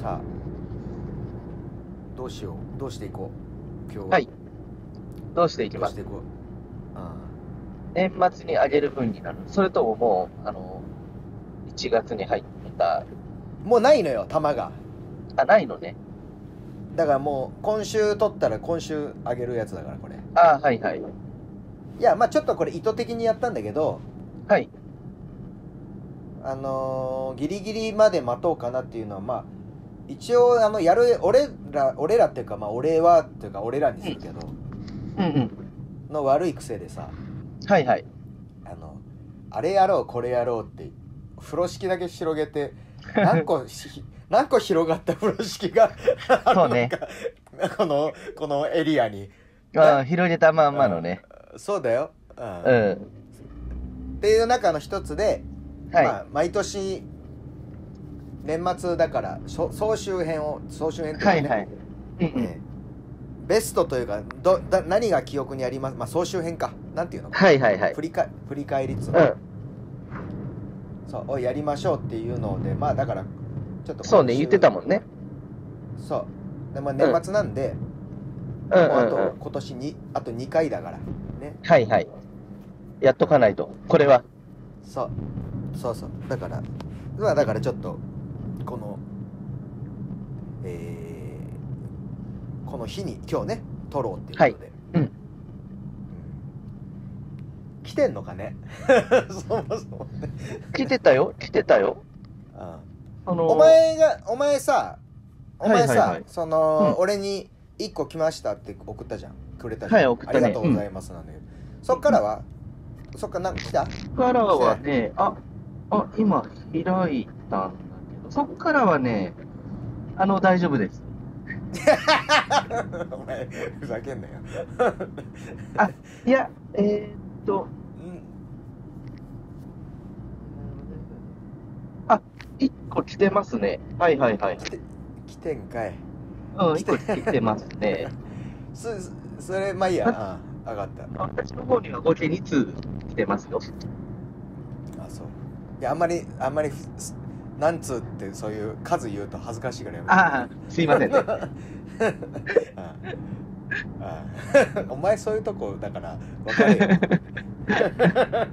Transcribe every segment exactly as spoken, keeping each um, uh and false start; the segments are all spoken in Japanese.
さあどうしよう、どうしていこう今日は。 はい。どうしていきどうますしていこう。あ年末にあげる分になる、それとももう、あの、いちがつに入ったあもうないのよ玉が。 あ、ないのね。 だからもう今週取ったら今週あげるやつだからこれ。 あ、はいはい。 いやまあちょっとこれ意図的にやったんだけど、 はい。 あのーギリギリまで待とうかなっていうのは、まあ一応あのやる俺ら俺らっていうか、まあ俺はっていうか俺らにするけど、 うんうん。 の悪い癖でさ、 はいはい。 あのあれやろうこれやろうって風呂敷だけ広げて何個し何個広がった風呂敷があそうねるのか、このこのエリアに。 ああ、広げたまんまのね。 そうだよ、うんうん。 っていう中の一つで、 はい。 まあ毎年年末だからしょ総集編を総集編というかね、 はいはい。うんうん。 ええベストというかどだ何が記憶にあります、まあ総集編かなんていうのか、 はいはいはい振。りか振り返りつつ、 うん。 そうをやりましょうっていうので、まあだからちょっとそうね、言ってたもんね。 そうで、まあ、年末なんで、 うんもうあとうんうん。 今年にあとにかいだからね。 はいはい。やっとかないと。これは。 そうそうそうだからまあだからちょっとこのえーこの日に今日ね撮ろうっていうことで、 うん。 うん来てんのかねそもそもね来てたよ。来てたよ。 ああのーお前がお前さお前さ、 はいはいはいその、 うん俺にいっこ来ましたって送ったじゃん、くれたじゃん、 はい送ったねありがとうございますなんだけど、そっからは、そっからなんか来たそっからはね、あ、あ、今開いたんだけど、そっからはね、あの、大丈夫です。 お前ふざけんなよあ、いや、えー、っと、 うんあ、いっこ来てますね。はいはいはい。 来て来てんかい。 うん、1 来て個来てますね。 そそれまあいいや、ああ上がった私の方には合計に通来てますよ。 あそういやあんまりあんまりふ何通ってそういう数言うと恥ずかしいからやめて。 ああ、すいませんね。 あああお前そういうとこだから分かるよまあ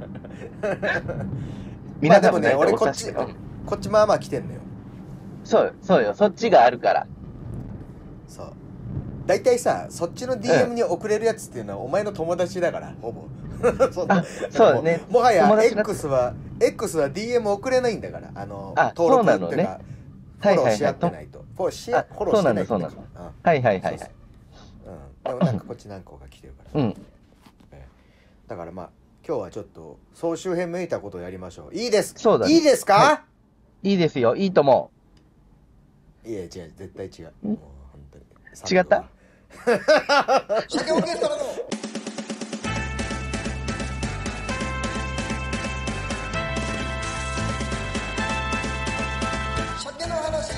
皆さんもね、 でもね俺おこっち察しうんこっちまあまあ来てんのよ。 そうよ、そうよ、そっちがあるから。 そう大体さそっちの ディーエム に送れるやつっていうのはお前の友達だからほぼそんなあ、そうだね。 もはや友達だ X は X は ディーエム 送れないんだから、あのあ登録そうなのねっていうかフォローし合ってないと、フォローしあフォローしてないとそうなのそううんはいはいはいはい。 そうそううん、でもなんかこっち何個か来てるから、 うん。 ええだからまあ今日はちょっと総集編めいたことをやりましょう。いいですそうだねいいですか、 はいいいですよ、いいと思い、や違う絶対違う、 んもう本当に違った鮭オーケストラの鮭の話。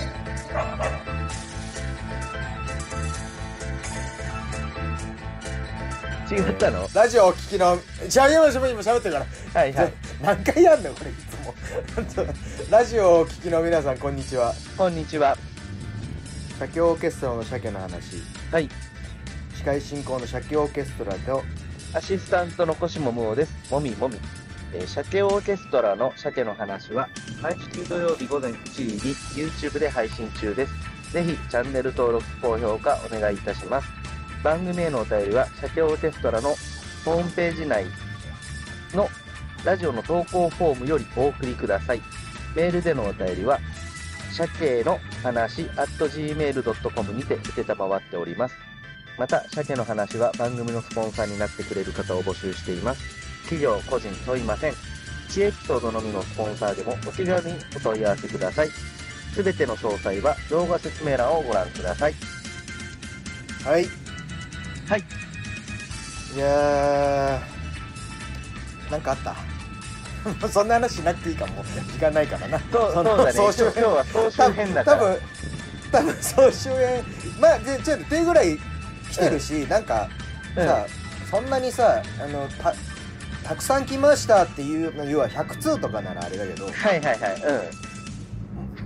う。違ったのラジオを聞きのじゃあ今今喋ってるからはいはい。 何回やんのこれいつも本当ラジオをお聞きの皆さんこんにちは。 こんにちは。 鮭オーケストラの鮭の話、 はい。 司会進行の鮭オーケストラとアシスタントの腰もむおです。もみもみ。えー、鮭オーケストラの鮭の話は、毎週土曜日午前しちじに YouTube で配信中です。ぜひチャンネル登録、高評価お願いいたします。番組へのお便りは、鮭オーケストラのホームページ内のラジオの投稿フォームよりお送りください。メールでのお便りは、鮭の話 at ジーメールドットコム にて受けたまわっております。また、鮭の話は番組のスポンサーになってくれる方を募集しています。企業、個人問いません。いちエピソードのみのスポンサーでもお気軽にお問い合わせください。すべての詳細は動画説明欄をご覧ください。 はいはい。 いやーなんかあったそんな話しなくていいかも時間ないからな。 そうそうだね。 総集編今日は総集編だから。 多分多分総集編まあでちょっと手ぐらい来てるし、うん、なんかさ、うん、そんなにさあのたたくさん来ましたっていうの要はひゃく通とかならあれだけど、 はいはいはい。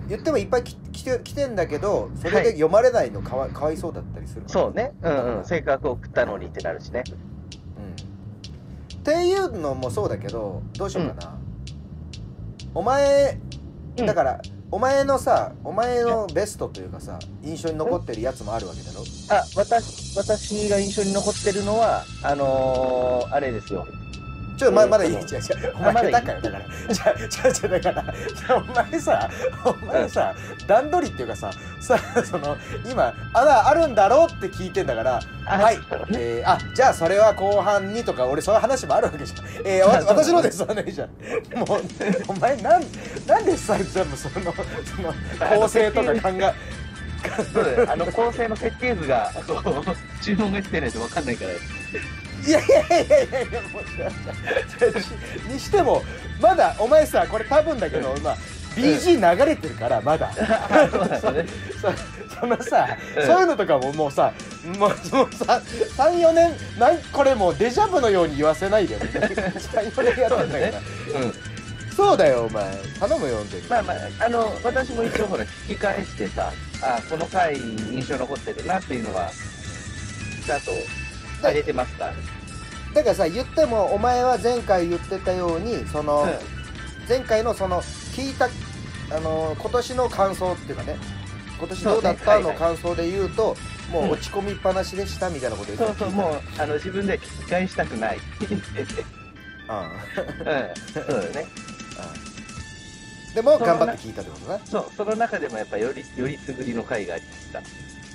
言ってもいっぱいき来て来てんだけど、それで読まれないのかわ、かわいそうだったりするから。 そうね。うんうん。せっかく送ったのにってなるしね。 うん。っていうのもそうだけど、どうしようかな。うん、お前、だから、うん、お前のさ、お前のベストというかさ、印象に残ってるやつもあるわけだろ。 あ、私、私が印象に残ってるのは、あのー、あれですよ。 ちょっとままだいい、違う違う、お前だからだからじゃあじゃあじゃあだからじゃあお前さお前さ、段取りっていうかささその今ああるんだろうって聞いてんだから、はい、えー、あじゃあそれは後半にとか俺そういう話もあるわけじゃん、えー、わ私のですわねじゃんもうお前なんなんでさ全部そのその構成とか考えそうだよ、あの構成の設計図が注文が来てないと分かんないから。 いやいやいやいやいやもうにしてもまだお前さこれ多分だけど今 ビージー 流れてるからまだそ, そのさ、うん、そういうのとかももうさもうもうささんよねんなんこれもうデジャブのように言わせないでよさんよねんやってんだから そう、ね、うん、そうだよお前頼むよ本当に。 まあまああの私も一応ほら聞き返してさあこの回印象残ってるなっていうのはちゃんと入れてますから。 だからさ言ってもお前は前回言ってたようにその、うん、前回のその聞いたあの今年の感想っていうかね今年どうだったの感想で言うともう落ち込みっぱなしでしたみたいなこと言ってた、 そうそうもうあの自分で聞き返したくないああうんそうだねでも頑張って聞いたってことね。 そうその中でもやっぱよりよりすぐりの回がありました。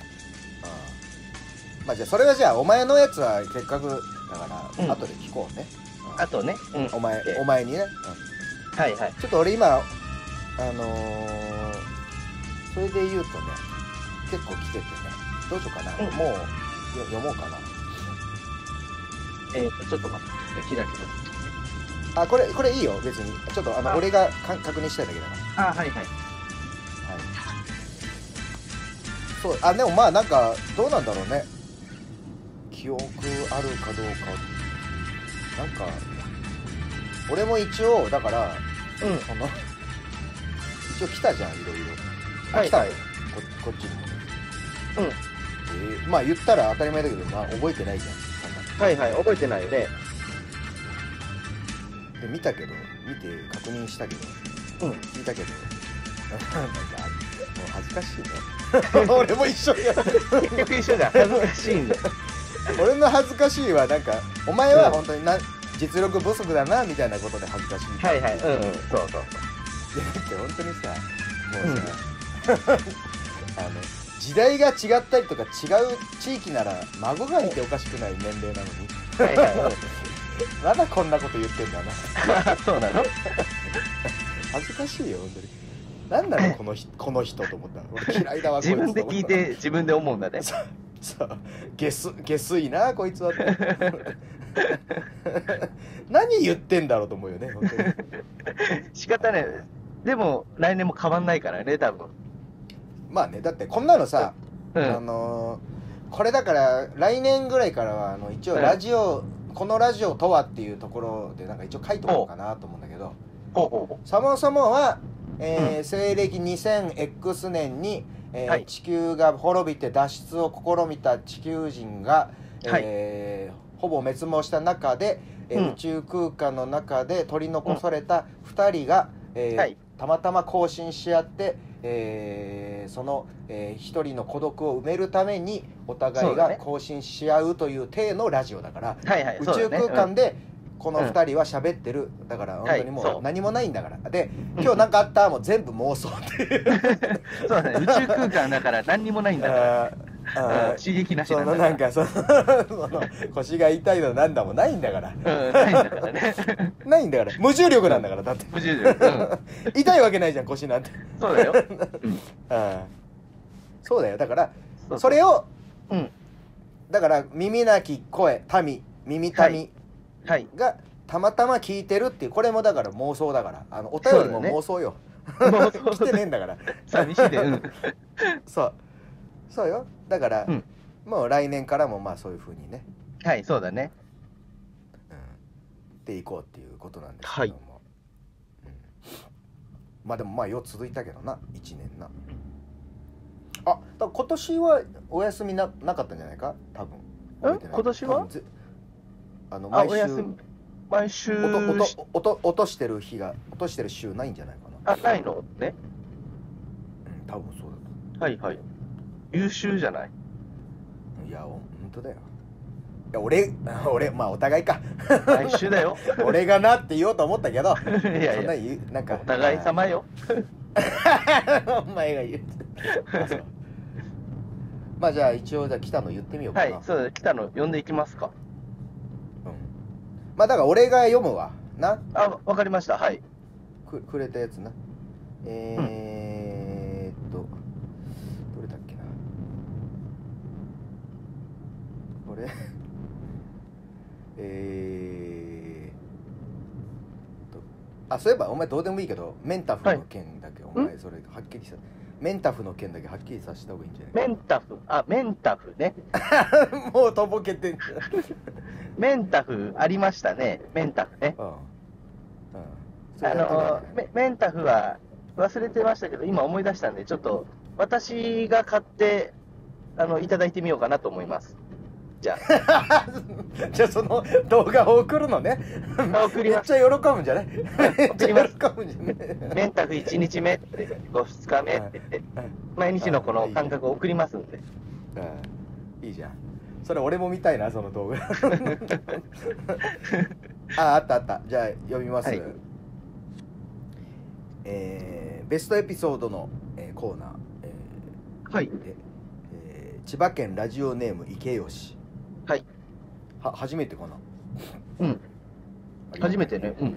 まあじゃあそれはじゃあお前のやつはせっかくだから後で聞こうね、 うん、あとね、うん、 お前お前にね、 うん、はいはい。 ちょっと俺今あのー、それで言うとね結構来ててねどうしようかな、うん、もう読もうかな。 えーとちょっと待ってキラキラあこれこれいいよ別にちょっとあの俺がか確認したいだけだから。あはいはいはい。 そうあでもまあなんかどうなんだろうね記憶あるかどうかなんか俺も一応だから、うん、その一応来たじゃんいろいろ、はい、来たよ、はい、こ, こっちにもね、うんえー、まあ言ったら当たり前だけどまあ覚えてないじゃん。 はいはい覚えてないよね。 で見たけど見て確認したけど、うん、聞いたけどなんかもう恥ずかしいね俺も一緒や結局一緒だ恥ずかしいんだ俺の恥ずかしいはなんかお前は本当にな、うん、実力不足だなみたいなことで恥ずかしい。 はいはいうんうんそうそうそうでだって本当にさもうさ、うん、あの時代が違ったりとか違う地域なら孫がいておかしくない年齢なのにはいはい、はい、まだこんなこと言ってんだなそうなの恥ずかしいよ本当に。なんなのこのこの人と思ったら嫌いだわ自分で聞いて自分で思うんだね。 そうゲスゲスいなこいつは何言ってんだろうと思うよね本当に仕方ないでも来年も変わんないからね多分。 まあねだってこんなのさ、うん、あのー、これだから来年ぐらいからはあの一応ラジオ、うん、このラジオとはっていうところでなんか一応書いとこうかなと思うんだけどそもそもはえーうん、西暦 にせんエックス 年に、えーはい、地球が滅びて脱出を試みた地球人が、えーはい、ほぼ滅亡した中で、えーうん、宇宙空間の中で取り残されたふたりが、えーはい、たまたま交信し合って、えー、その、えー、ひとりの孤独を埋めるためにお互いが交信し合うという体のラジオだから、 はいはい、 宇宙空間でこのふたりは喋ってる、うん、だから本当にもう何もないんだから、はい、で今日何かあったもう全部妄想っていうそうだね宇宙空間だから何にもないんだからあ刺激なしなんだからそのなんかそのその腰が痛いのなんだもないんだから、 うん、ないんだからねないんだから無重力なんだからだって無重力、 うん、痛いわけないじゃん腰なんてそうだよ、 うん、あそうだよだからそうそうそれを、うん、だから耳なき声民耳民、はいはい、がたまたま聞いてるっていうこれもだから妄想だからあのお便りも妄想よ、ね、来てねえんだから寂しいで、うん、 そうそうよだから、うん、もう来年からもまあそういう風にねはいそうだね、 うん、でいこうっていうことなんですけども、はいまあでもまあよう続いたけどないちねんな。あ、だから今年はお休み な, なかったんじゃないか多分。 え今年はあの毎週あお休み毎週落と落と落と落としてる日が落としてる週ないんじゃないかな。 あないのね。 うん多分そうだと。 はいはい。優秀じゃない。 いや本当だよ。いや俺俺まあお互いか毎週だよ俺がなって言おうと思ったけどいやいやそんな言うなんかお互い様よお前が言うまあじゃあ一応じゃあ来たの言ってみようかな。 はいそうだ来たの読んでいきますか。 うんまあだから俺が読むわな。 あわかりました。はいく, くれたやつな。えー、っと、どれだっけなこれえーとあそういえばお前どうでもいいけどメンタフの件だけ、はい、お前それはっきりさメンタフの件だけはっきりさせた方がいいんじゃない。 メンタフあメンタフねもうとぼけてんじゃんメンタフありましたね。メンタフね、うんうん、あのメメンタフは忘れてましたけど今思い出したんでちょっと私が買ってあのいただいてみようかなと思います。じゃあじゃあその動画を送るのね。 送ります。 めっちゃ喜ぶんじゃない。 送ります。 喜ぶんじゃない。 メンタフいちにちめってごふつかめって言って毎日のこの感覚を送りますんで。 うんいいじゃん。それ俺も見たいなその動画ああったあった。じゃあ読みます、はいえー、ベストエピソードの、えー、コーナー、えー、 はいで、えー、千葉県ラジオネーム池吉。 はいは初めてかな。 うん初めてね。うん、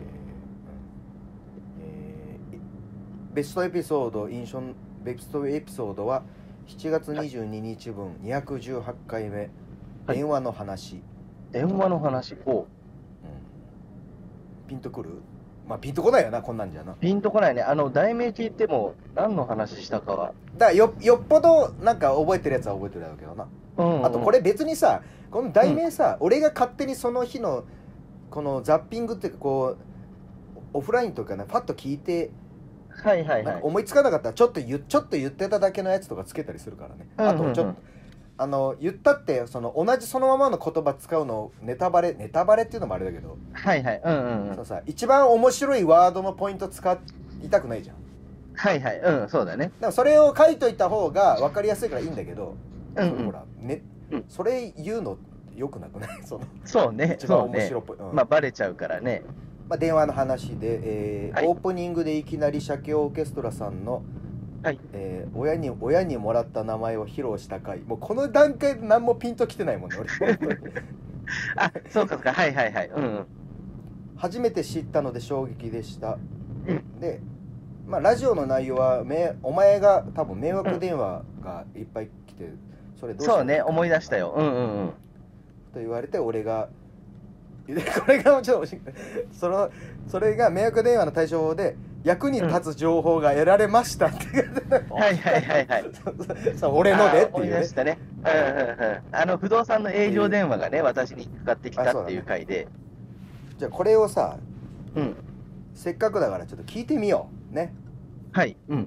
えー、ベストエピソードインションベストエピソードはしちがつにじゅうににちぶんにひゃくじゅうはちかいめ、はい、電話の話。 電話の話おう、うん、 ピンとくる。まあピンとこないよなこんなんじゃな。 ピンとこないね。あの題名聞いても何の話したかはだから よ, よっぽどなんか覚えてるやつは覚えてるだろうけどな、うんうん、あとこれ別にさこの題名さ、うん、俺が勝手にその日のこのザッピングっていうかこうオフラインとかねパッと聞いてはいはいはい思いつかなかったらちょっと言ちょっと言ってただけのやつとかつけたりするからね、うんうんうん、あとちょっとあの言ったってその同じそのままの言葉使うのネタバレネタバレっていうのもあれだけどはいはいうんうん、うん、 そうさ一番面白いワードのポイント使いたくないじゃん。 はいはいうんそうだね。 だからそれを書いといた方が分かりやすいからいいんだけど、うんうん、ほらね、うん、それ言うのよくなくないそのそうね一番面白っぽい、 ねうん、まあバレちゃうからね。 まあ、電話の話で、えーはい、オープニングでいきなり鮭オーケストラさんの、はいえー、親に親にもらった名前を披露した回。もうこの段階で何もピンときてないもんね俺あそうかそうかはいはいはい、うん、 初めて知ったので衝撃でした、 うん、 でまあ、ラジオの内容はめお前が多分迷惑電話がいっぱい来て、うん、それどうしたそうね思い出したよ、うんうんうん、 と言われて俺がこれがちょっとそのそれが迷惑電話の対処法で役に立つ情報が得られましたって、 うん、はいはいはいはいそう俺のでっていうね。 思い出したね、うんうんうん、あの不動産の営業電話がね、えー、私にかかってきたっていう回で、ね、 じゃあこれをさ、 うん、 せっかくだからちょっと聞いてみようね。 はい、うん。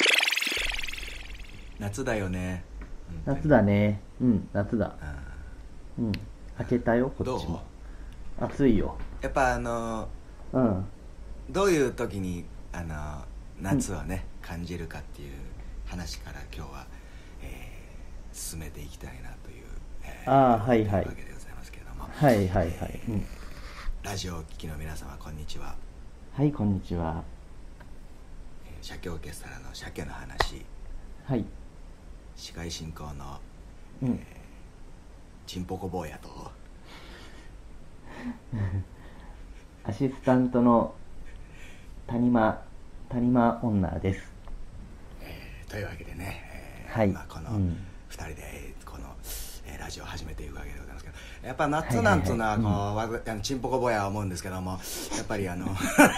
夏だよね。 夏だね。うん、夏だ。うん。開けたよ、こっちも。暑いよ。 やっぱあのー、うん。どういう時にあのー、夏をね、うん、感じるかっていう話から今日は、えー、進めていきたいなという、えー、 ああはいはい。 わけでございますけれども。 はいはいはい。 えーうん、ラジオをお聞きの皆様こんにちは。 はいこんにちは。 鮭オーケストラの鮭の話、 はい、 司会進行の、 うんえー、 チンポコ坊やとアシスタントの谷間谷間女です、 えー、というわけでね、えーはいまあ、このふたりでこの、えー、ラジオを始めていくわけでございますけど、やっぱ夏なんつうのはこう、はいはいはい、あのチンポコ坊やは思うんですけども、やっぱりあの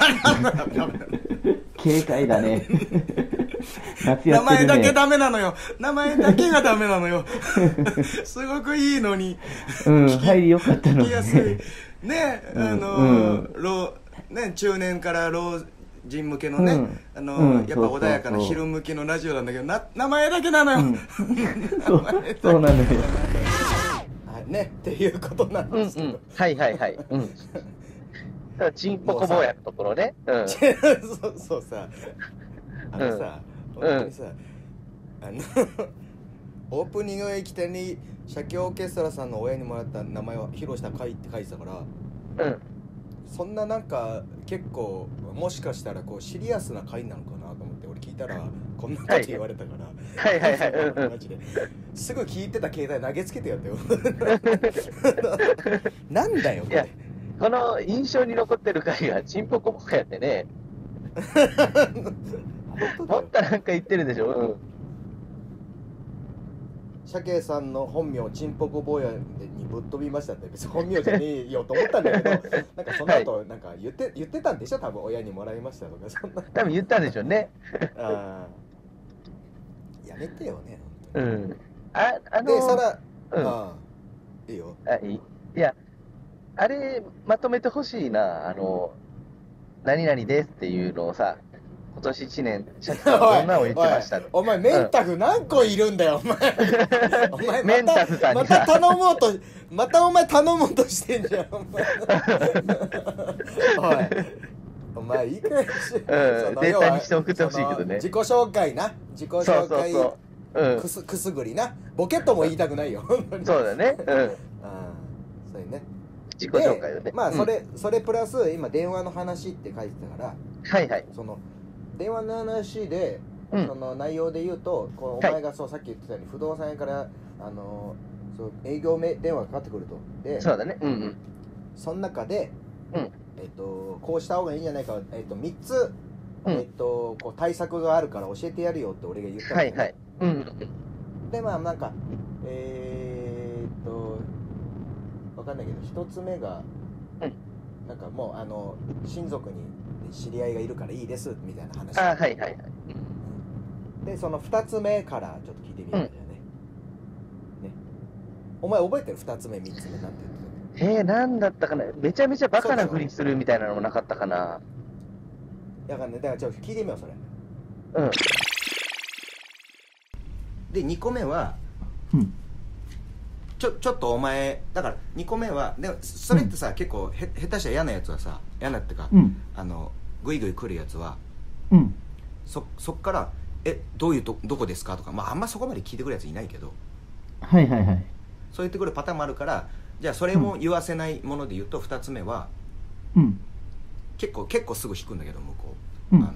軽快だね夏やってるね。 名前だけダメなのよ。名前だけがダメなのよすごくいいのにうん入りよかったのに聞きやすいね、あの、うん、老ね中年から老人向けのね、うん、あの、うん、やっぱ穏やかな昼向けのラジオなんだけど、な名前だけなのよ、うん、 そうそうなのよねっていうことなんですけど、うんうん、 はいはいはい、うん、チンポコ坊やのところね、うん、 そうそうさあのさ、うん、本当にさ、うん、あのオープニングの駅伝に鮭オーケストラさんの親にもらった名前を披露した回って書いてたから、うん、そんななんか結構もしかしたらこうシリアスな回なのかなと思って俺聞いたらこんなこと言われたから、 はいはいはいはい、マジですぐ聞いてた携帯投げつけてやったよなんだよこれ。いやこの印象に残ってる回がチンポコボカやってねもっとなんか言ってるでしょ、うん、 鮭さんの本名チンポコ坊やにぶっ飛びましたって別に本名じゃねえよと思ったんだけどなんかその後なんか言って、はい、言ってたんでしょ多分親にもらいましたとかそんな多分言ったんでしょうねあやめてよね本当に、うん、ああのでさら、 うん、 あいいよあいいいやあれまとめてほしいなあの何々ですっていうのをさ今年いちねん鮭さんどんなを言ってましたお前メンタフ何個いるんだよ、うん、お前お前メンタフさんにまた頼もうとまたお前頼もうとしてんじゃんお前おいお前いいかし、うん、 データにして送ってほしいけどね自己紹介な自己紹介そうそうそう、うん、 くすくすぐりなボケとも言いたくないよそうだねうんあそういうね自己紹介をねまあそれ、うん、それプラス今電話の話って書いてたからはいはいその電話の話で、うん、その内容で言うとこうお前がそう、はい、さっき言ってたように不動産屋からあのそう営業電話がかかってくるとでそうだねうんうんその中で、うんえっと、こうした方がいいんじゃないか、えっと、みっつ、うんえっと、こう対策があるから教えてやるよって俺が言ったんだよね、 はいはいうん、 でまあなんかえー、っと分かんないけど一つ目が、うん、なんかもうあの親族に知り合いがいるからいいですみたいな話。 あはいはいはい。 でその二つ目からちょっと聞いてみようじゃね。うん、ね。お前覚えてる二つ目三つ目なんて言ってた？えー、なんだったかな。めちゃめちゃバカなふりするみたいなのもなかったかな。 だからねだからちょっと聞いてみようそれ。 うん。 で二個目は。うん。ちょ, ちょっとお前だからにこめはでもそれってさ、うん、結構へ下手したら嫌なやつはさ嫌なってか、うん、あのグイグイ来るやつは、うん、そ, そっからえどういうとどこですかとか、まあ、あんまそこまで聞いてくるやついないけどはいはいはいそう言ってくるパターンもあるからじゃあそれも言わせないもので言うとふたつめは、うん、結構結構すぐ引くんだけど向こう、うん、あの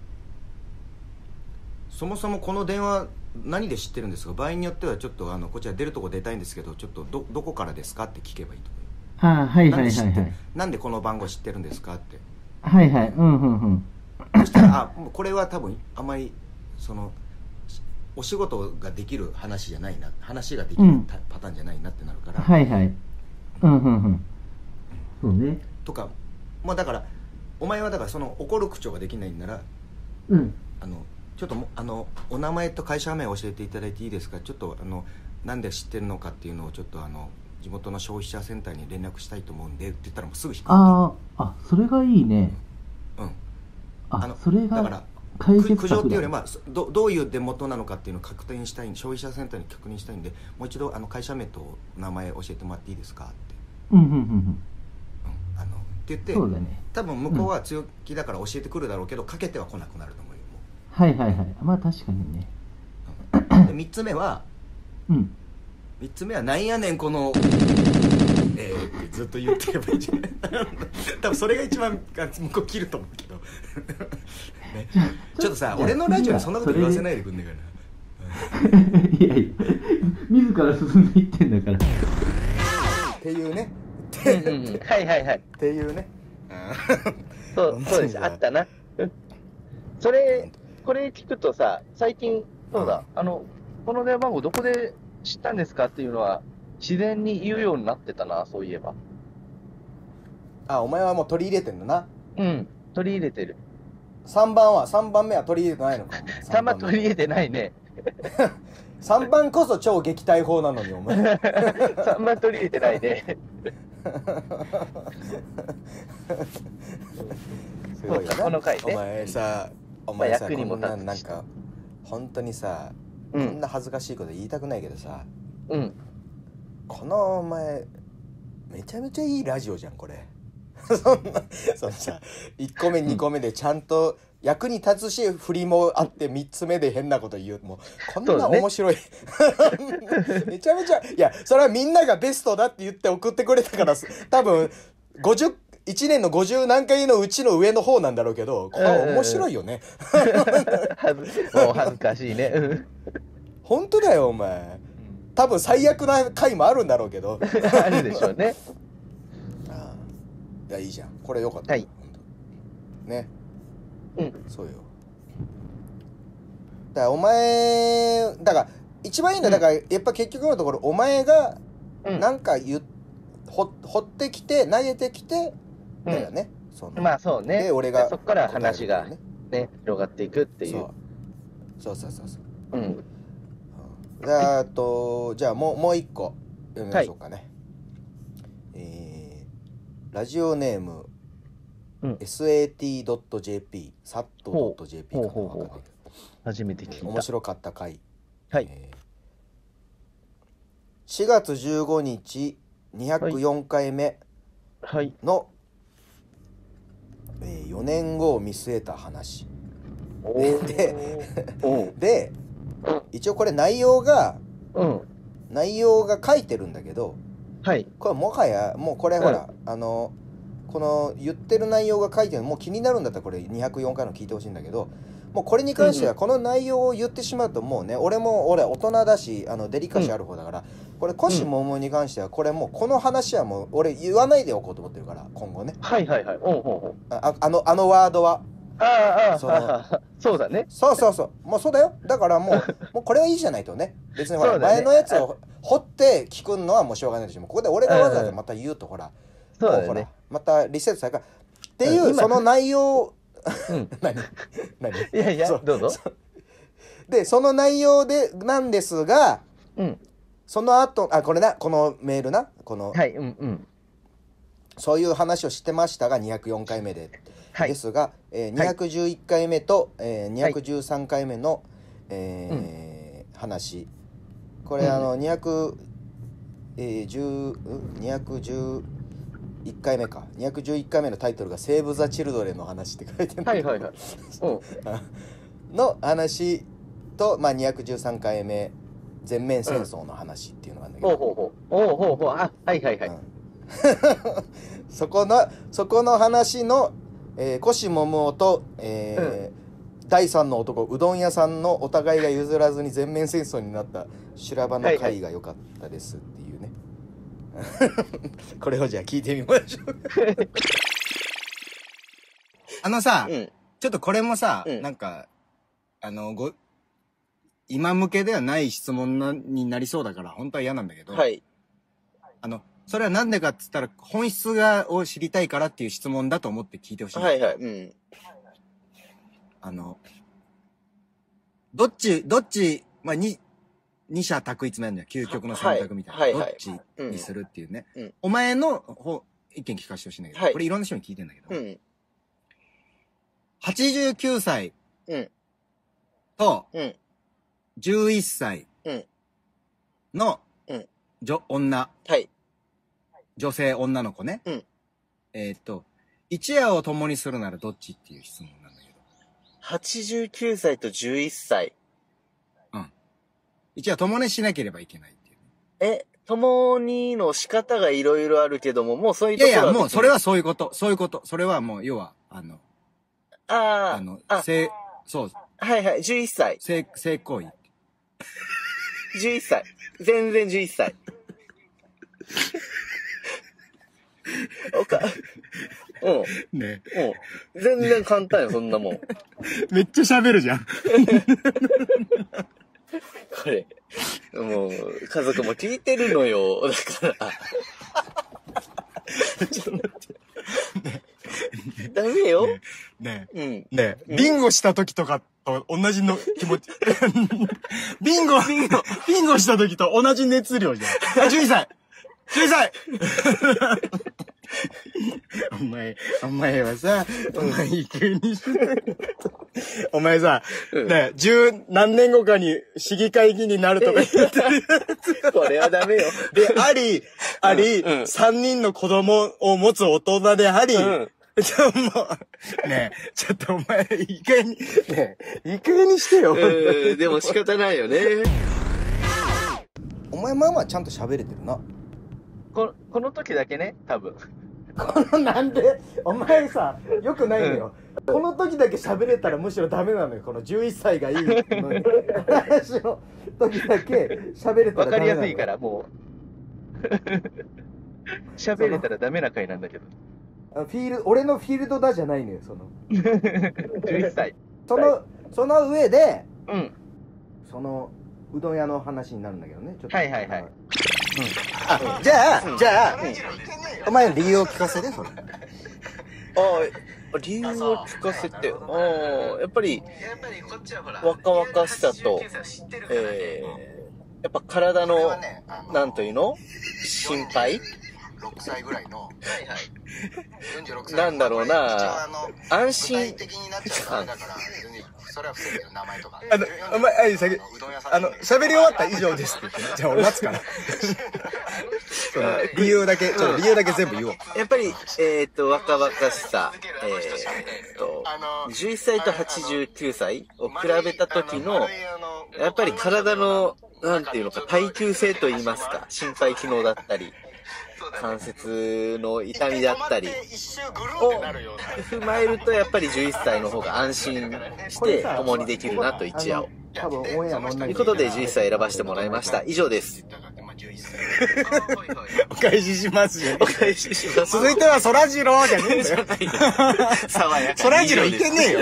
そもそもこの電話何で知ってるんですか場合によってはちょっとあのこちら出るとこ出たいんですけどちょっと ど, どこからですかって聞けばいいと思うあはいはいはいはいなんでこの番号知ってるんですかってはいはいうんうんうんそしたらあこれは多分あまりそのお仕事ができる話じゃないな話ができる、うん、パターンじゃないなってなるからはいはいうんうんうんそうねとかまあだからお前はだからその怒る口調ができないんならうんあのちょっとあのお名前と会社名を教えていただいていいですかちょっとあのなんで知ってるのかっていうのをちょっとあの地元の消費者センターに連絡したいと思うんでって言ったらもうすぐ引くああそれがいいねうん、うん、 あのそれがだから苦情っていうよりは、まあ、ど, どういう出元なのかっていうのを確認したい消費者センターに確認したいんでもう一度あの会社名と名前教えてもらっていいですかってうんうんうんうん、うん、 あのって言ってそうだね多分向こうは強気だから教えてくるだろうけど、うん、かけては来なくなると思うよはいはいはいまあ確かにね、 うん、でみっつめはうんみっつめはなんやねんこのえーってずっと言ってればいいんじゃない多分それが一番向こう切ると思うけど、ね、ちょっとさ俺のラジオにそんなこと言わせないでくんねえかないやいや自ら進んでいってんだからっていうねうんうん、はいはいはいっていうねそうそうですあったなそれこれ聞くとさ最近そうだ、うん、あのこの電話番号どこで知ったんですかっていうのは自然に言うようになってたなそういえばあお前はもう取り入れてんだなうん取り入れてるさんばんはさんばんめは取り入れてないのかさんばん取り入れてないねさんばんこそ超撃退法なのにお前さんばん取り入れてないねすごいよな。 この回ね。 お前さ、お前さ、 まあ、役にも立つしこんななんか本当にさ、 うん、 こんな恥ずかしいこと言いたくないけどさ、 うん、 このお前めちゃめちゃいいラジオじゃんこれ。そんなそのさ、いっこめにこめでちゃんと役に立つし、振りもあってみっつめで変なこと言う、もうこんな面白い、ね、めちゃめちゃ、いやそれはみんながベストだって言って送ってくれたから多分ごじゅういちねんのごじゅう何回のうちの上の方なんだろうけど、これ面白いよね。 もう恥ずかしいね。 本当だよお前。多分最悪な回もあるんだろうけど。 あるでしょうね。 ああ、いやいいじゃんこれよかった。 はい。 ね。 うん。 そうよ。だからお前だから一番いいのは、だからやっぱ結局のところお前がなんか言っ、うん、ほ掘ってきて投げてきてだよね。 うん、そのまあそうね。で俺がそこから話がね、ね広がっていくっていう。 そうそうそうそう。 うん。 じゃあとじゃあもうもう一個読みましょうかね。はい、えー、ラジオネーム、うん、エスエーティードットジェーピー サットドットジェーピー かな、分かんないけど初めて聞いた。 面白かった回。 はい。 えー、しがつじゅうごにちにひゃくよんかいめの、はいはいえー、よねんごを見据えた話でで一応これ内容が、うん、内容が書いてるんだけど、はい、これもはやもうこれほら、うん、あのこの言ってる内容が書いてるのもう気になるんだったらこれにひゃくよんかいの聞いてほしいんだけど、もうこれに関してはこの内容を言ってしまうともうね、俺も俺大人だしあのデリカシーある方だから、これコシモモに関してはこれもうこの話はもう俺言わないでおこうと思ってるから今後ね。 はいはいはい。おうおうああのあのワードは。 ああそのそうだね。 そうそうそうもうそうだよ。だからもうもうこれはいいじゃないとね。別にほら、ね、前のやつを掘って聞くのはもうしょうがないし、もうここで俺がわざわざまた言うとほら、 そうだね、 ほらまたリセットされるっていうその内容。 うん、 何何いやいやどうぞ。 でその内容でなんですが、 うん、 その後あこれなこのメールなこの、 はいうんうん、そういう話をしてましたがにひゃくよんかいめで、はい、ですが、えー、にひゃくじゅういっかいめと、はいえー、にひゃくじゅうさんかいめの、えーうん、話これ、うん、あのにひゃくじゅう、にひゃくじゅういっかいめかにひゃくじゅういっかいめのタイトルがセーブ・ザ・チルドレンの話って書いてるんだけど、はいはいはい、の話と、まあ、にひゃくじゅうさんかいめ全面戦争の話っていうのがあるんだけど、 ほうほうほうほうほうほうあはいはいはい、うん、 そこのそこの話の、えー、コシモムオと、えーうん、だいさんの男うどん屋さんのお互いが譲らずに全面戦争になった修羅場の回が良かったですっていうね、はいはい、これをじゃあ聞いてみましょうあのさ、うん、ちょっとこれもさ、うん、なんかあのご今向けではない質問なになりそうだから本当は嫌なんだけど、はい、あのそれはなんでかっつったら本質がを知りたいからっていう質問だと思って聞いてほしい。はいはい。うん。あのどっちどっちまあに二者択一なんだよ究極の選択みたいな、はいはいはい、どっちにするっていうね。うん、お前のほ意見聞かせてほしいんだけど、はい、これいろんな人に聞いてんだけど、うん、はちじゅうきゅうさいとじゅういっさいの、うん、女女。はい。女性、女の子ね。うん。えー、っと、一夜を共にするならどっちっていう質問なんだけど。はちじゅうきゅうさいとじゅういっさい。うん。一夜共にしなければいけないっていう、ね。え、共にの仕方がいろいろあるけども、もうそういうところは。いやいや、もうそれはそういうこと。そういうこと。それはもう、要は、あの、ああ。あの、あ性、そう。はいはい、じゅういっさい。性、性行為。じゅういっさい。全然じゅういっさい。おか、うん。ねうん。全然簡単よ、そんなもん。めっちゃ喋るじゃん。これ、もう、家族も聞いてるのよ。だから。ちょっと待って。ね、ダメよ。ねえ。ねえ。ねえ。ビンゴした時とかと同じの気持ち。ビンゴ、ビンゴ、ビンゴした時と同じ熱量じゃん。あ、じゅういっさい。 じゅういっさいお前、お前はさ、お前意見にしてお前さ、ね、十何年後かに市議会議員になるとか言ってるやつ。 これはダメよ。 で、あり、あり、三、うん、人の子供を持つ大人であり、うん、ちょ、もう、ねえ、ちょっとお前、いい加減に、ねえ、いい加減にしてよ。 うん、でも仕方ないよね。 お前まあまあちゃんと喋れてるな。 こ、この時だけね、多分。 このなんで、お前さ、よくないのよ。うん、この時だけ喋れたらむしろダメなのよ。このじゅういっさいがいいのに。話の時だけ喋れたらダメなのよ。 わかりやすいから、もう。喋れたらダメな回なんだけど。 フィール、俺のフィールドだじゃないのよ、その。 じゅういっさい。 その、その上で、 うん。 その、うどん屋の話になるんだけどね。ちょっとはいはいはい。うん。 あ、じゃあ、うん、じゃあ、うん、お前理由を聞かせて、それ。ああ、理由を聞かせて、ああ、やっぱり、若々しさと、えー、やっぱ体の、なんというの心配ろくさいぐらいの、はいはい、 よんじゅうろくさいなんだろうな、安心感。 それは伏せるよ、名前とか。あの、お前、あい、先、あの、喋り終わったら以上ですって言って、じゃあ俺待つから。その理由だけ、ちょっと理由だけ全部言おう。 やっぱり、えっと、若々しさ、えっと、じゅういっさいとはちじゅうきゅうさいを比べた時の、やっぱり体の、なんていうのか、耐久性と言いますか、心肺機能だったり、関節の痛みだったりを踏まえるとやっぱりじゅういっさいの方が安心して共にできるなと一夜を。 多分オンエアのということでじゅういっさい選ばせてもらいました。以上です。 お返ししますよ。 お返しします。 続いてはそらジローじゃねえんだよ。 爽やか。 そらジローいけねえよ。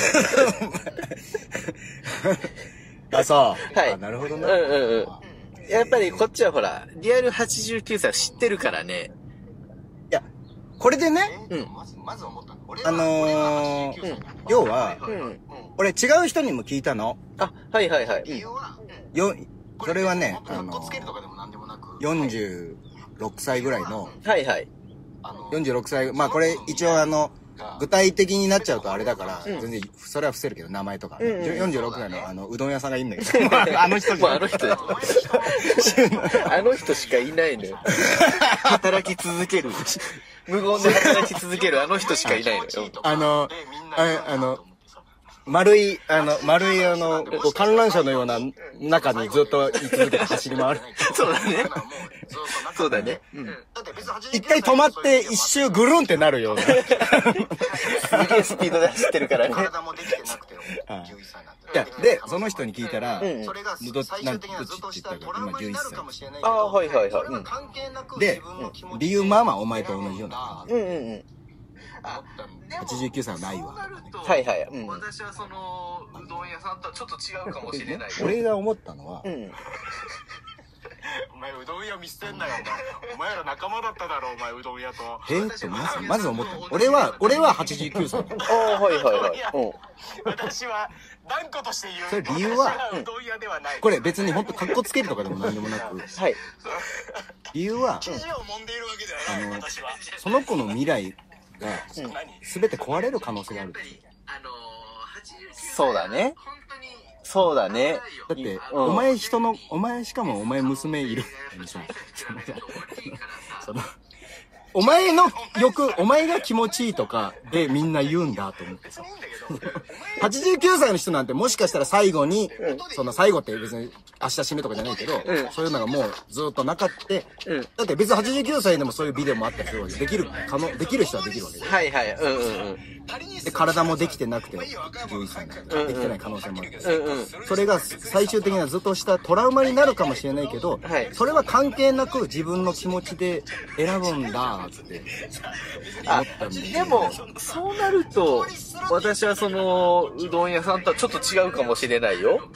あ、そう。 はい。 なるほどね。 うんうんうん。やっぱりこっちはほら、リアルはちじゅうきゅうさいを知ってるからね。 いや、これでね、 うん。 あのー、うん、要は、うん、俺違う人にも聞いたの。 あ、はいはいはい。 よ、それはね、あのー、よんじゅうろくさいぐらいの、 はいはい。 よんじゅうろくさい、まあこれ一応あの、具体的になっちゃうとあれだから、うん、全然それは伏せるけど名前とか、うんうん、よんじゅうろくさいのあのうどん屋さんがいいんだけどあの人もうあの人あの人しかいないのよ。働き続ける無言で働き続けるあの人しかいないのよ。 あのああの丸い、あの、丸い、あの、こう観覧車のような中にずっと居続けて走り回る。 そうだね。そうだね。うん、 一回止まって一周ぐるんってなるような。すげえスピードで走ってるからね。体もできてなくてじゅういっさいなんだ。いや、で、その人に聞いたら、うん、どっち、どっちって言ったか、今じゅういっさい。 ああ、はいはいはい。 うん、で、理由まあまあお前と同じような。 うんうんうん。 はちじゅうきゅうさいはないわ。 はいはい。うん、私はそのうどん屋さんとはちょっと違うかもしれない。 俺が思ったのは、 うん、 お前うどん屋見捨てんなよお前。お前ら仲間だっただろお前うどん屋と。 えー、っとまずまず思ったの。俺は俺ははちじゅうきゅうさい。 ああはいはいはい。 私は断固として言う。 それ理由はうどん屋ではない。 これ別に本当格好つけるとかでも何でもなく。 はい。 理由はあのその子の未来が全て壊れる可能性がある。 そうだね。そうだね。 だって、うん、お前人のお前しかもお前娘いる。そのお前の欲、お前が気持ちいいとかでみんな言うんだと思ってさ。はちじゅうきゅうさいの人なんてもしかしたら最後に、うん、その最後って別に明日死ぬとかじゃないけど、うん、そういうのがもうずっとなかって、うん、だって別にはちじゅうきゅうさいでもそういうビデオもあったりするわけで、できる可能できる人はできるわけで。 はいはい。うんうんうん。 で体もできてなくてじゅういっさいなんでできてない可能性もある、 うんうん、 それが最終的にはずっとしたトラウマになるかもしれないけど、はい、それは関係なく自分の気持ちで選ぶんだって思ったんで。 でもそうなると私はそのうどん屋さんとはちょっと違うかもしれないよ。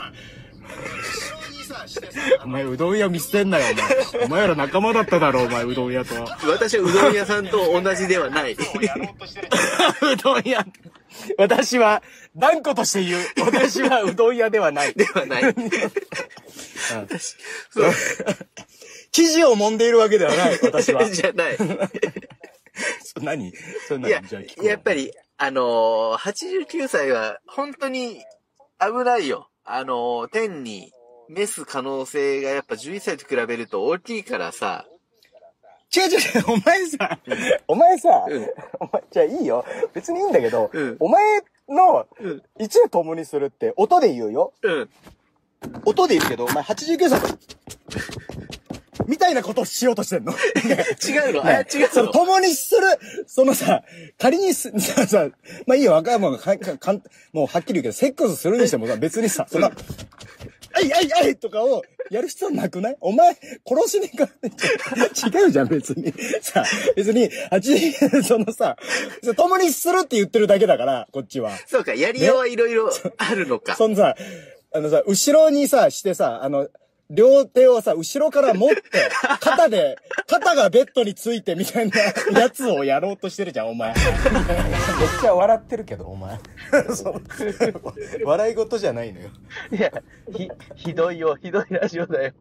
お前うどん屋見捨てんなよお前。お前ら仲間だっただろお前うどん屋と。 私はうどん屋さんと同じではない。うどん屋。私は断固として言う。私はうどん屋ではない。 ではない。 そう。 生地を揉んでいるわけではない、私は。 じゃない。 そ何そんないや、 じゃあ聞くやっぱり、あのー、はちじゅうきゅうさいは本当に危ないよ。あのー、天に召す可能性がやっぱじゅういっさいと比べると大きいからさ。 違う違う違う、お前さ、お前さ、うん、お前、じゃあいいよ。別にいいんだけど、うん、お前の一夜共にするって音で言うよ。うん。音で言うけど、お前はちじゅうきゅうさいみたいなことをしようとしてんの違うの、ね、違うのその共にする、そのさ、仮にす、さ、さ、まあいいよ、若いもんがかかかもうはっきり言うけど、セックスするにしてもさ、別にさ、そんな、あいあいあいとかをやる必要なくない？お前、殺しに行かない違うじゃん、別に。さ、別に、はち、そのさ、共にするって言ってるだけだから、こっちは。 そうか、やりようはいろいろあるのか。 ね、そのさ、あのさ、後ろにさ、してさ、あの、両手をさ、後ろから持って、肩で、肩がベッドについてみたいなやつをやろうとしてるじゃん、お前。めっちゃ笑ってるけど、お前。笑い事じゃないのよ。 いや、ひ、ひどいよ、ひどいラジオだよ。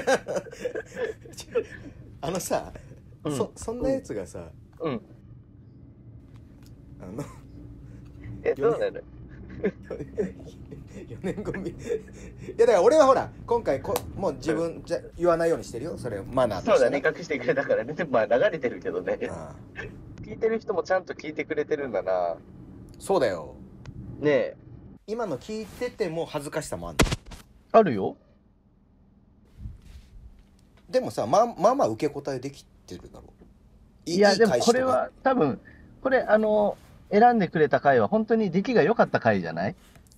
あのさ、うん、そ、そんなやつがさ、うん。あの、 え、どうなのよねんごみいやだから俺はほら今回こもう自分じゃ言わないようにしてるよ、それマナーとして、ね、 そうだね、隠してくれたからね。まあ流れてるけどね。ああ聞いてる人もちゃんと聞いてくれてるんだな。 そうだよねえ。 今の聞いてても恥ずかしさもあるのあるよ。 でもさ、まあまあまあ受け答えできてるだろう。 い, いやいいでもこれは多分これあの選んでくれた回は本当に出来が良かった回じゃない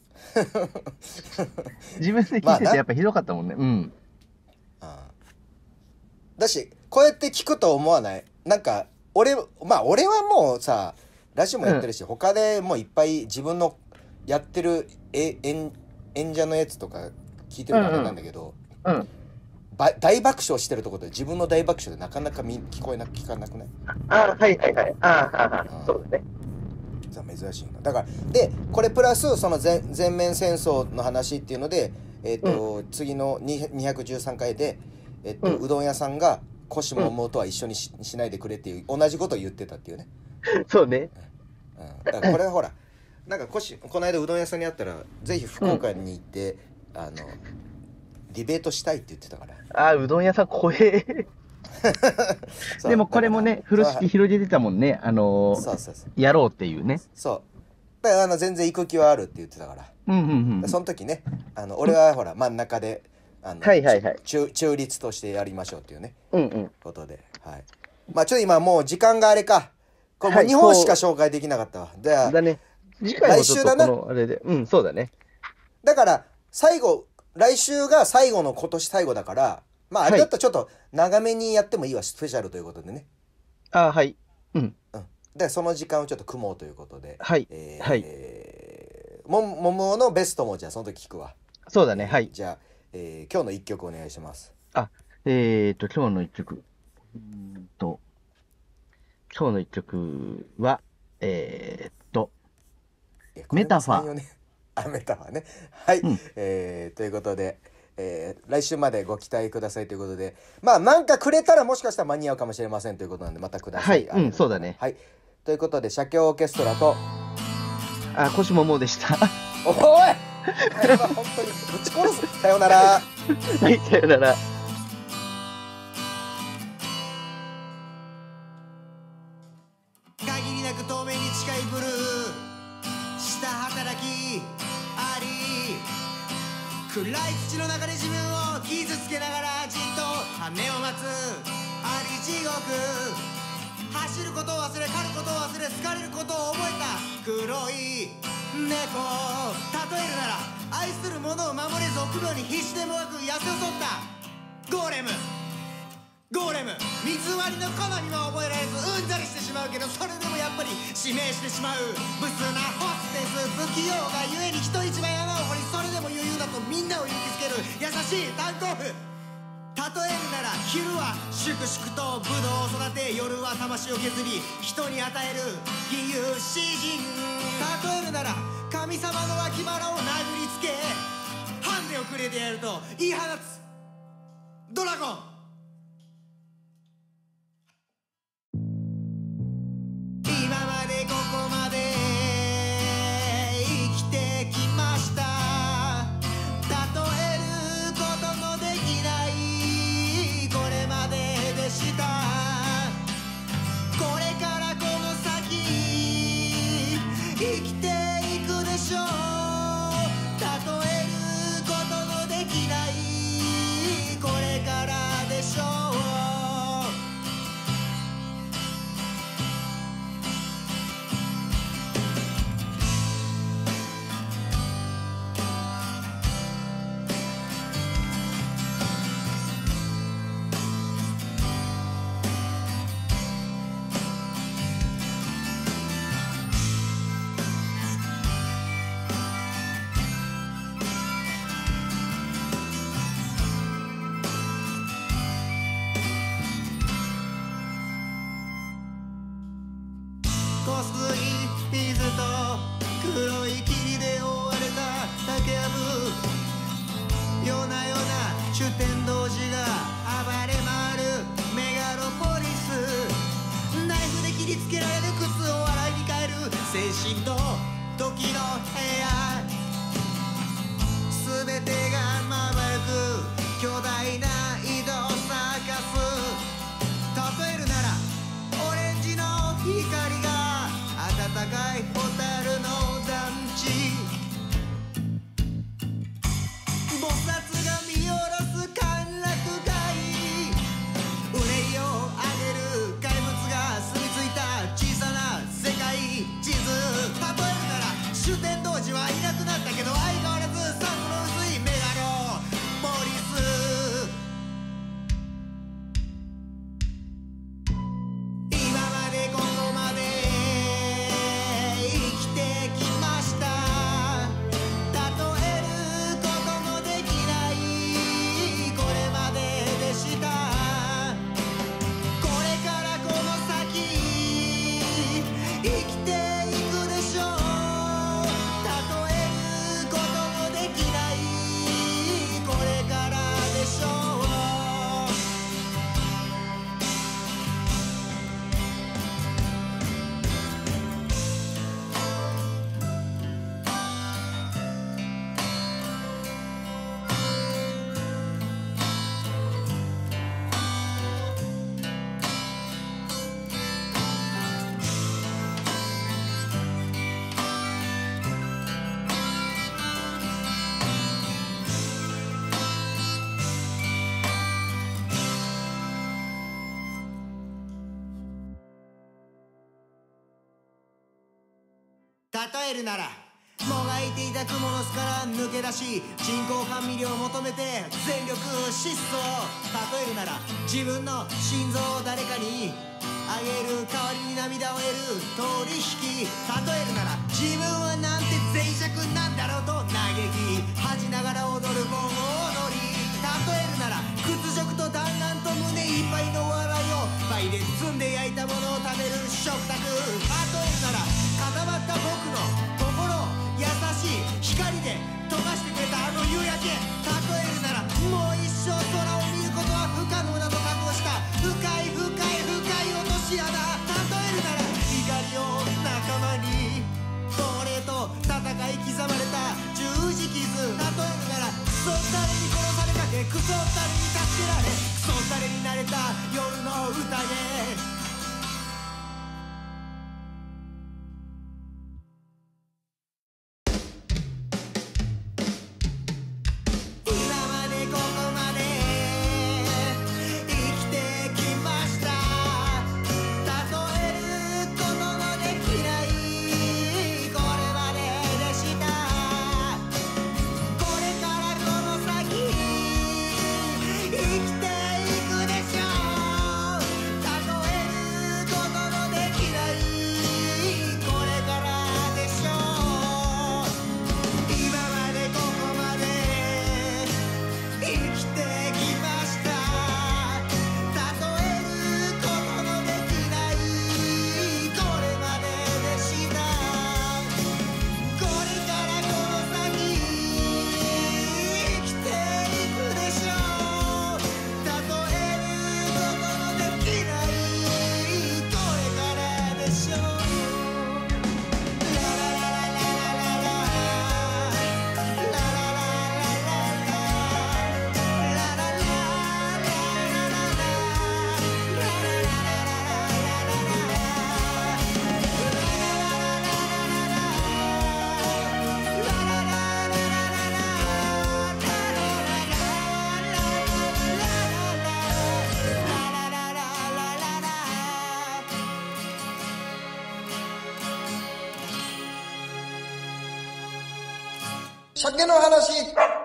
自分で聞いててやっぱひどかったもんね。うん。 ああだしこうやって聞くと思わない？なんか俺まあ俺はもうさラジオもやってるし、うん、他でもういっぱい自分のやってるえ演演者のやつとか聞いてるからなんだけど、うん、うん、大爆笑してるところで自分の大爆笑でなかなか聞こえなく聞かなくない？ ああはいはいはい。ああ、ああ、そうだね。 珍しいな。だからでこれプラスその 全, 全面戦争の話っていうので、えーとうん、次のにひゃくじゅうさんかいで、えーとうん、うどん屋さんが腰ももとは一緒に し,、うん、しないでくれっていう同じことを言ってたっていうね。 そうね、 うん、だからこれはほらなんか腰この間うどん屋さんに会ったらぜひ福岡に行って、うん、あのディベートしたいって言ってたから。 ああうどん屋さん怖えでもこれもね風呂敷広げてたもんね、あのー、そうそうそうやろうっていうね。 そうだからあの全然行く気はあるって言ってたから、うんうんうん、その時ねあの俺はほら真ん中であの、はいはいはい、中, 中立としてやりましょうっていうね、うんうん、ことで、はい、まあちょっと今もう時間があれかこれもうにほんしか紹介できなかったわ。じゃあだね次回もちょっとこのあれでうんそうだね。 だから最後来週が最後の今年最後だからまああれだったらちょっと長めにやってもいいわ、スペシャルということでね。 ああはいうんうんでその時間をちょっと組もうということで、 はい、 えー、はい、 えー、ももものベストもじゃあその時聞くわ。 そうだね、はい。 じゃあ、えー、今日の一曲お願いします。 あえーと今日の一曲うんと今日の一曲はえー、っとメタファー、 ね、あメタファーねはい、うん、えー、ということでえー、来週までご期待くださいということで、まあなんかくれたらもしかしたら間に合うかもしれませんということなんでまたください。 はい、うん、そうだね。 はい、ということで写経オーケストラとあ腰ももでした。 おいこれは本当にぶち殺す。さようなら。 はいさようなら。 限りなく透明に近いブルー下働きあり暗い土の中で自分を傷つけながらじっと羽を待つあり地獄走ることを忘れ狩ることを忘れ好かれることを覚えた黒い猫例えるなら愛する者を守れず臆病に必死でもがく痩せ細ったゴーレムゴーレム水割りの好みも覚えられずうんざりしてしまうけどそれでもやっぱり指名してしまう無数なホステス不器用がゆえに人一倍穴を掘りそれでも余裕だとみんなを勇気づける優しい炭鉱夫例えるなら昼は粛々とブドウを育て夜は魂を削り人に与える義勇詩人例えるなら神様の脇腹を殴りつけハンデをくれてやると言い放つドラゴン水水と黒い霧で覆われた竹やぶ、夜な夜な主天童寺が暴れ回るメガロポリス、ナイフで切りつけられる靴を笑いに変える精神と時の部屋、全てがまばゆく巨大な井戸を咲かす。例えるならオレンジの光が暖かいホタルの団地、菩薩が見下ろす歓楽街、憂いをあげる怪物が住み着いた小さな世界地図。例えるなら主天童寺はいなくなったけど相変わらず酸素の薄いメガロポリス。今までここまで生きてきました。例えることのできないこれまででした。これからこの先生きていくでしょう。例えることのできないこれからでしょう。例えるならもがいていた蜘蛛の巣から抜け出し人工甘味料を求めて全力疾走。例えるなら自分の心臓を誰かにあげる代わりに涙を得る取引。例えるなら自分はなんて脆弱なんだろうと嘆き恥じながら踊る盆踊り。例えるなら屈辱と弾丸と胸いっぱいの笑いをパイで包んで焼いたものを食べる食卓。例えるなら固まった僕の心を優しい光で溶かしてくれたあの夕焼け。例えるならもう一生空を見ることは不可能だと覚悟した深い深い深い落とし穴。例えるなら怒りを仲間に奴隷と戦い刻まれた十字傷。例えるならクソったれに殺されかけクソったれに助けられクソったれになれた夜の宴。 鮭の話。